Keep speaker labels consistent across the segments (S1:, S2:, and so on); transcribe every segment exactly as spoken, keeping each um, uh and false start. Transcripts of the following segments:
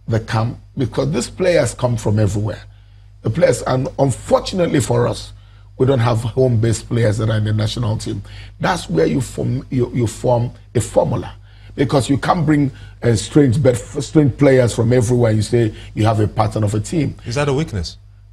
S1: the camp because these players come from everywhere. The players, and unfortunately for us, we don't have home-based players that are in the national team. That's where you form you, you form a formula, because you can't bring uh, strange, but strange players from everywhere. You say you have a pattern of a team.
S2: Is that a weakness?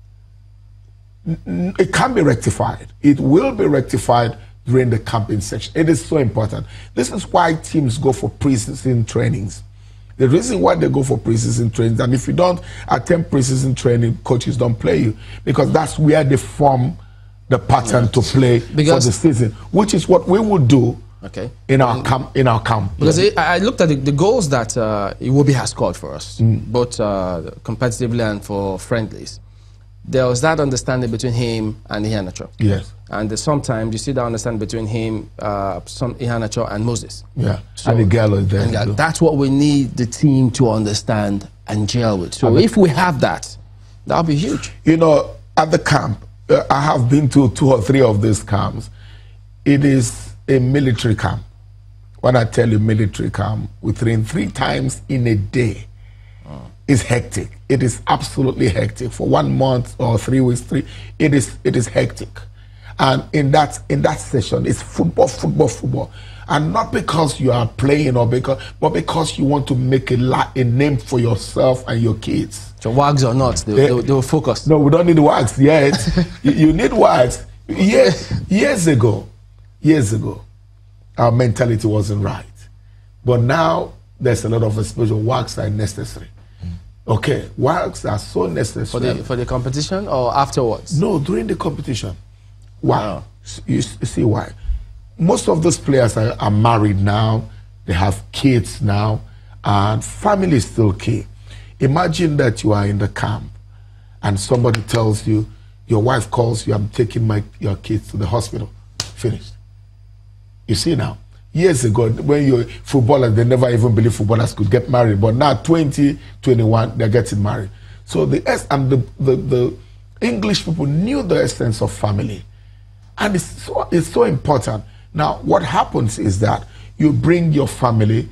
S1: N it can be rectified. It will be rectified during the camping section. It is so important. This is why teams go for pre-season trainings. The reason why they go for pre-season trainings, and if you don't attend pre-season training, coaches don't play you, because that's where they form the pattern to play because for the season, which is what we would do okay. in our camp. In our camp,
S3: because yeah. it, I looked at the, the goals that uh, Iwobi has scored for us, mm. both uh, competitively and for friendlies. There was that understanding between him and Iheanacho.
S1: Yes.
S3: And uh, sometimes you see that understanding between him, uh, some Iheanacho and Moses.
S1: Yeah.
S3: So,
S1: and the girl is there.
S3: And, uh, that's what we need the team to understand and gel with. So and if we have that, that'll be huge.
S1: You know, at the camp, uh, I have been to two or three of these camps. It is a military camp. When I tell you military camp, we train three times in a day. Oh. It's hectic. It is absolutely hectic. For one month or three weeks, three, it is it is hectic. And in that in that session, it's football, football, football, and not because you are playing or because, but because you want to make a la a name for yourself and your kids.
S3: So wags or not, they, they, they will focus.
S1: No, we don't need wags yet. you, you need wags. Years years ago, years ago, our mentality wasn't right, but now there's a lot of exposure. Wags are necessary. Okay, wags are so necessary.
S3: For the, for the competition or afterwards?
S1: No, during the competition. Why? Wow. You see why? Most of those players are, are married now. They have kids now. And family is still key. Imagine that you are in the camp and somebody tells you, your wife calls you, I'm taking my, your kids to the hospital. Finished. You see now? Years ago, when you're footballers, they never even believed footballers could get married. But now, twenty, twenty-one, they're getting married. So the and the, the, the English people knew the essence of family. And it's so, it's so important. Now, what happens is that you bring your family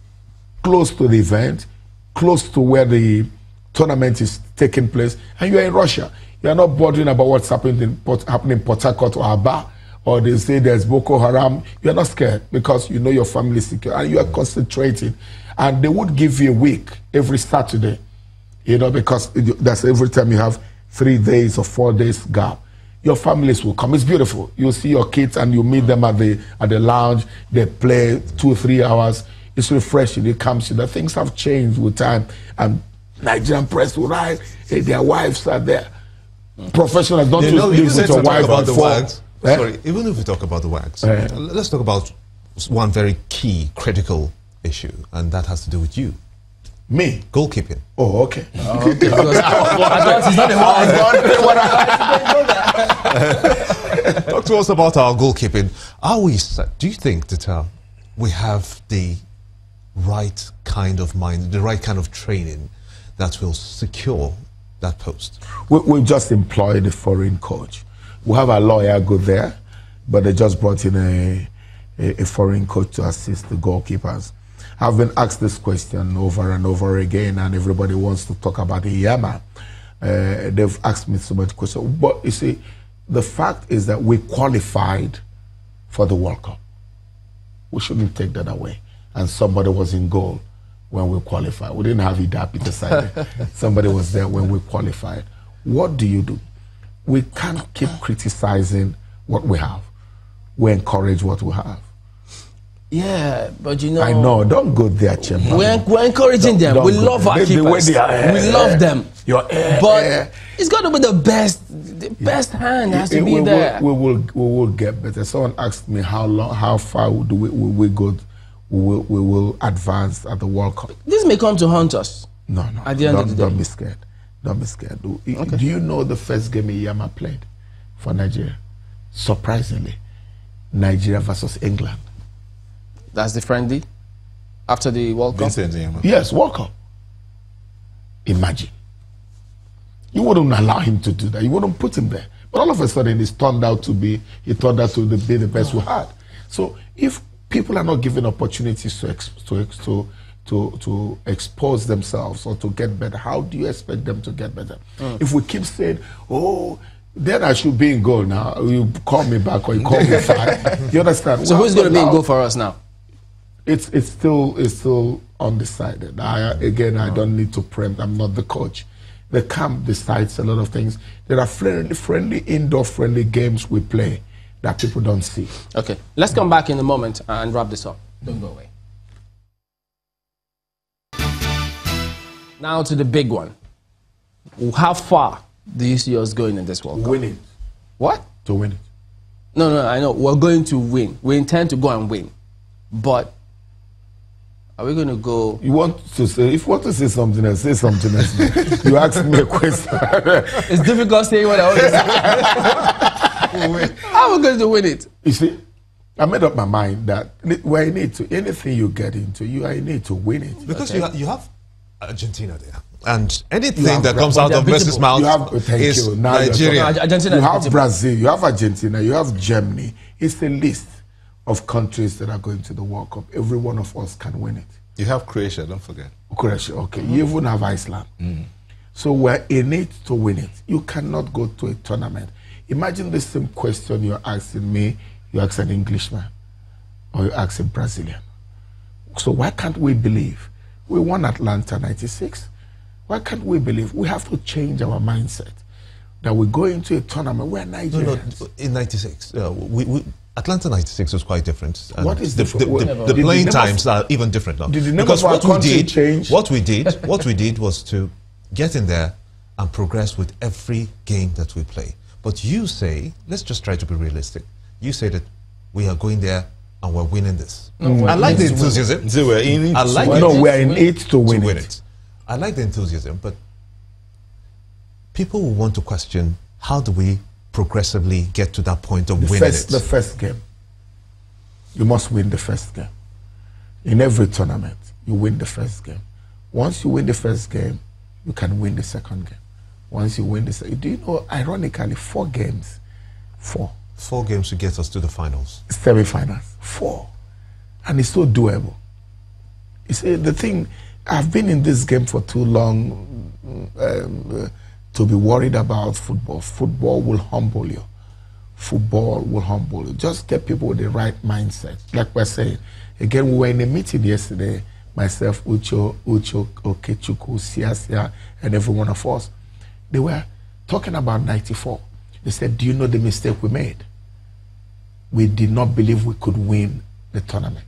S1: close to the event, close to where the tournament is taking place, and you're in Russia. You're not bothering about what's happening in Port, happening in Port Harcourt or Aba, or they say there's Boko Haram. You're not scared because you know your family is secure and you are concentrating. And they would give you a week every Saturday, you know, because that's every time you have three days or four days gap. Your families will come. It's beautiful. You see your kids and you meet them at the at the lounge. They play two or three hours. It's refreshing. It comes to that things have changed with time. And Nigerian press will write, hey, their wives are there. Professionals, don't you live with your wife
S2: about the
S1: before.
S2: wags. Eh? Sorry, even if we talk about the wags, eh? let's talk about one very key, critical issue, and that has to do with you.
S1: Me?
S2: Goalkeeping.
S1: Oh, okay.
S3: Oh, okay.
S2: Talk to us about our goalkeeping. Are we, do you think that uh, we have the right kind of mind, the right kind of training that will secure that post?
S1: We, we've just employed a foreign coach. We have a lawyer go there, but they just brought in a, a, a foreign coach to assist the goalkeepers. I've been asked this question over and over again, and everybody wants to talk about Iyama. Uh, they've asked me so much questions. But you see, the fact is that we qualified for the World Cup. We shouldn't take that away. And somebody was in goal when we qualified. We didn't have Ida Peter Side. Somebody was there when we qualified. What do you do? We can't keep criticizing what we have. We encourage what we have.
S3: Yeah, but you know...
S1: I know, don't go there, Chairman.
S3: We're, we're encouraging don't, them. Don't we love there. our the, keepers. The are, we uh, love them.
S1: Your, uh,
S3: but
S1: uh,
S3: it's got to be the best. The yeah. best hand has it, to be
S1: we,
S3: there.
S1: We, we, will, we will get better. Someone asked me how long, how far do we, will we go, we will, we will advance at the World Cup.
S3: This may come to haunt us.
S1: No, no.
S3: At the end
S1: don't,
S3: of the day.
S1: Don't be scared. Don't be scared. Do,
S3: okay.
S1: do you know the first game Iyama played for Nigeria? Surprisingly, Nigeria versus England.
S3: That's the friendly after the World Cup?
S1: Yes, World Cup. Imagine. You wouldn't allow him to do that. You wouldn't put him there. But all of a sudden, it's turned out to be, he turned out to be the best we had. So if people are not given opportunities to, to, to, to, to expose themselves or to get better, how do you expect them to get better? Mm. If we keep saying, oh, then I should be in goal now, you call me back or you call me back. You understand?
S3: So
S1: well,
S3: who's going to be in goal for us now?
S1: It's, it's, still, it's still undecided. I, again, I don't need to preempt. I'm not the coach. The camp decides a lot of things. There are friendly, friendly indoor friendly games we play that people don't see.
S3: Okay, let's come back in a moment and wrap this up. Don't go away. Now to the big one. How far do you see us going in this World Cup?
S1: Win it.
S3: What?
S1: To win it.
S3: No, no, I know. We're going to win. We intend to go and win. But are we going to go...
S1: You want to say... If you want to say something else, say something else. You asked me a question.
S3: It's difficult saying what I want to say. How are we going to win it?
S1: You see, I made up my mind that we're in it to... Anything you get into, you are in it to win it.
S2: Because
S3: okay.
S2: you, ha you have Argentina there. And anything that comes out of Messi's mouth
S1: you have, thank
S2: is
S1: you. Now
S2: Nigeria.
S3: Argentina
S1: you have Brazil, you have Argentina, you have Germany. It's a list of countries that are going to the World Cup. Every one of us can win it.
S4: You have Croatia, don't forget.
S1: Croatia, okay. Mm. You even have Iceland. Mm. So we're in it to win it. You cannot go to a tournament. Imagine the same question you're asking me, you ask an Englishman, or you ask a Brazilian. So why can't we believe? We won Atlanta ninety-six. Why can't we believe? We have to change our mindset that we go into a tournament where Nigerians...
S2: No, no, in ninety-six, uh, we, we, Atlanta ninety-six was quite different. And
S1: what is
S2: the,
S1: different?
S2: The, the, the, the playing times are even different now.
S1: Did the name
S2: because
S1: of our
S2: what we
S1: country
S2: did,
S1: change?
S2: What we did, what we did was to get in there and progress with every game that we play. But you say, let's just try to be realistic. You say that we are going there and we're winning this. No, I like the enthusiasm.
S4: So we're in it.
S2: I like
S1: well,
S2: it.
S1: No, we're in it to win,
S2: to win
S1: it.
S2: it. I like the enthusiasm, but people will want to question, how do we progressively get to that point of
S1: the
S2: winning
S1: first,
S2: it?
S1: The first game. You must win the first game. In every tournament, you win the first game. Once you win the first game, you can win the second game. Once you win the second, do you know, ironically, four games, four.
S2: Four games to get us to the finals.
S1: Semi-finals, four. And it's so doable. You see, the thing, I've been in this game for too long um, uh, to be worried about football. Football will humble you. Football will humble you. Just get people with the right mindset. Like we're saying. Again, we were in a meeting yesterday, myself, Ucho, Ucho, Okechukwu, Siasia, and every one of us. They were talking about ninety-four. They said, do you know the mistake we made? We did not believe we could win the tournament.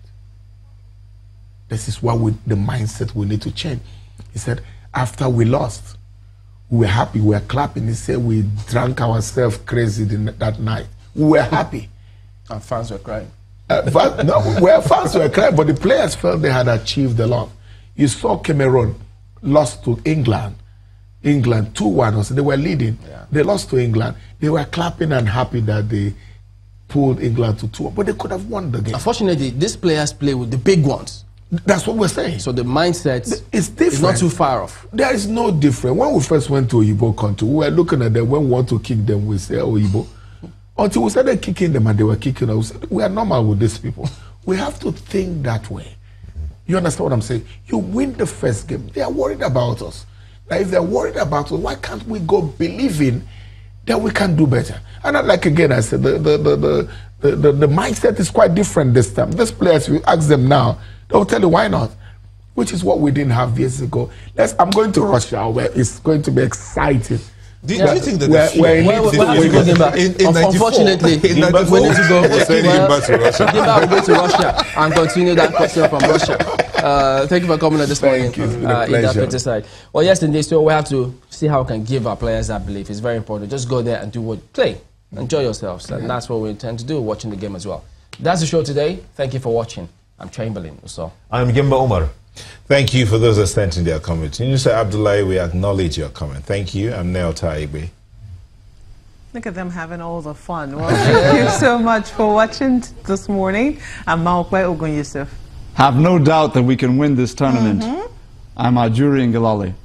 S1: This is why we, the mindset we need to change. He said, after we lost, we were happy, we were clapping. He said, we drank ourselves crazy that night. We were happy.
S3: Our fans were crying.
S1: Uh, but, no, well, fans were crying, but the players felt they had achieved a lot. You saw Cameroon lost to England. England two one, so they were leading. Yeah. They lost to England. They were clapping and happy that they pulled England to two, but they could have won the game.
S3: Unfortunately, these players play with the big ones.
S1: That's what we're saying.
S3: So the mindset
S1: it's different.
S3: It's not too far off.
S1: There is no difference. When we first went to Oyibo country, we were looking at them. When we want to kick them, we say Oyibo. Until we started kicking them and they were kicking us, we said, we are normal with these people. We have to think that way. You understand what I'm saying? You win the first game. They are worried about us. Now, if they're worried about us, why can't we go believing that we can do better? And not like, again, I said, the, the, the, the, the, the, the mindset is quite different this time. These players, you ask them now, they'll tell you why not, which is what we didn't have years ago. Let's, I'm going to Russia, where it's going to be exciting.
S2: Do,
S3: yeah.
S2: do you think that
S1: we're, we're in,
S3: well, well, well, in, in Unfortunately, we need to go.
S4: We're sending back to Russia.
S3: We'll go to Russia and continue that question from Russia. Uh, thank you for coming on this morning.
S1: Thank you. It's been
S3: uh,
S1: a pleasure.
S3: Side. Well, yes, indeed. So we have to see how we can give our players that belief. It's very important. Just go there and do what play. Enjoy yourselves. And that's what we intend to do, watching the game as well. That's the show today. Thank you for watching. I'm Chamberlain. So
S2: I'm Gimba Omar.
S4: Thank you for those that sent in their comments. Yunusa Abdullahi, we acknowledge your comment. Thank you. I'm Neo Taigbe.
S5: Look at them having all the fun. Well, thank you so much for watching this morning. I'm Maokwe Ogun Yusuf.
S6: Have no doubt that we can win this tournament. Mm-hmm. I'm Ajuri Ngalale.